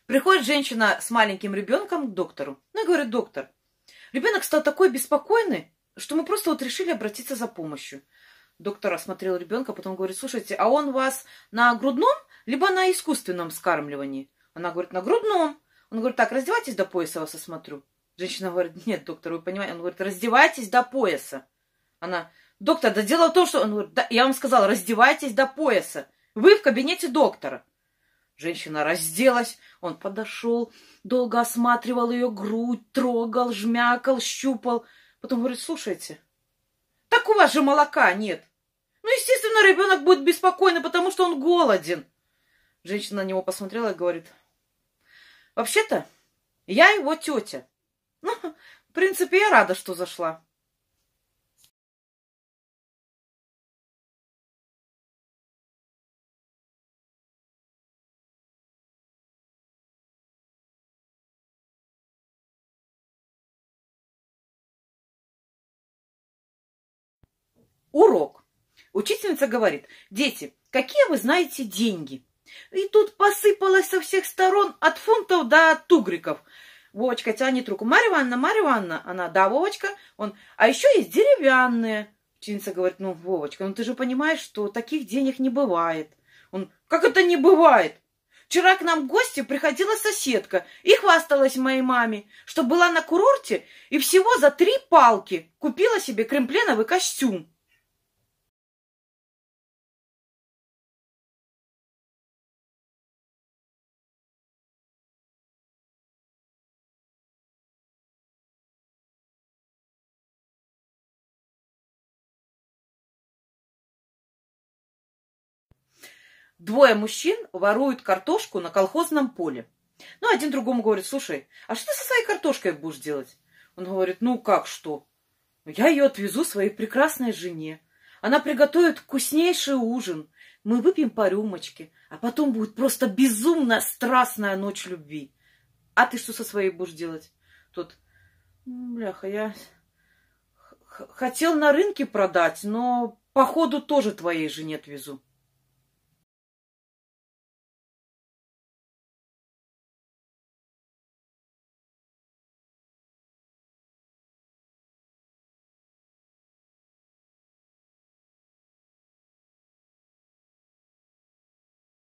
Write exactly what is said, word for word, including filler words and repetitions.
Приходит женщина с маленьким ребенком к доктору. Ну и говорит: доктор, ребенок стал такой беспокойный, что мы просто вот решили обратиться за помощью. Доктор осмотрел ребенка, потом говорит: слушайте, а он у вас на грудном, либо на искусственном вскармливании? Она говорит: на грудном. Он говорит: так, раздевайтесь до пояса, вас осмотрю. Женщина говорит: нет, доктор, вы понимаете? Он говорит: раздевайтесь до пояса. Она: доктор, да дело в том, что... Он говорит: да, я вам сказал, раздевайтесь до пояса. Вы в кабинете доктора. Женщина разделась, он подошел, долго осматривал ее грудь, трогал, жмякал, щупал. Потом говорит: слушайте, так у вас же молока нет. Ну, естественно, ребенок будет беспокойный, потому что он голоден. Женщина на него посмотрела и говорит: вообще-то, я его тетя. Ну, в принципе, я рада, что зашла. Урок. Учительница говорит: дети, какие вы знаете деньги? И тут посыпалось со всех сторон от фунтов до тугриков. Вовочка тянет руку: Марья Ивановна, Марья Ивановна. Она: да, Вовочка. Он: а еще есть деревянные. Ученица говорит: ну, Вовочка, ну ты же понимаешь, что таких денег не бывает. Он: как это не бывает? Вчера к нам в гости приходила соседка и хвасталась моей маме, что была на курорте и всего за три палки купила себе кремпленовый костюм. Двое мужчин воруют картошку на колхозном поле. Ну, один другому говорит: слушай, а что ты со своей картошкой будешь делать? Он говорит: ну, как что? Я ее отвезу своей прекрасной жене. Она приготовит вкуснейший ужин. Мы выпьем по рюмочке, а потом будет просто безумно страстная ночь любви. А ты что со своей будешь делать? Тот: бляха, я хотел на рынке продать, но походу тоже твоей жене отвезу.